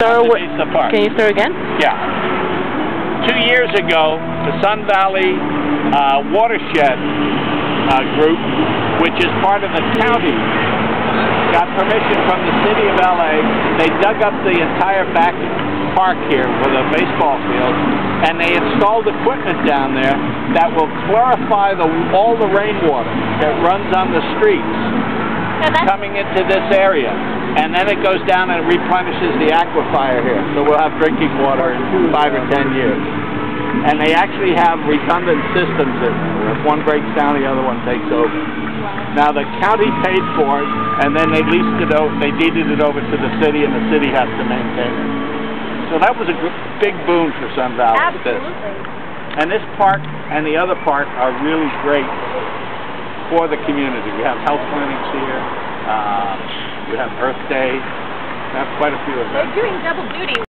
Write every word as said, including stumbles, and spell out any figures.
throw? Underneath the park. Can you throw again? Yeah. Two years ago, the Sun Valley uh, Watershed uh, Group, which is part of the county, got permission from the city of L A. They dug up the entire back park here with a baseball field, and they installed equipment down there that will clarify the, all the rainwater that runs on the streets coming into this area. And then it goes down and replenishes the aquifer here. So we'll have drinking water in five or ten years. And they actually have redundant systems in there. If one breaks down, the other one takes over. Now the county paid for it, and then they leased it over, they deeded it over to the city, and the city has to maintain it. So that was a big boon for Sun Valley. Absolutely. And this park and the other park are really great for the community. We have health clinics here. Uh, we have Earth Day. We have quite a few of them. They're doing double duty.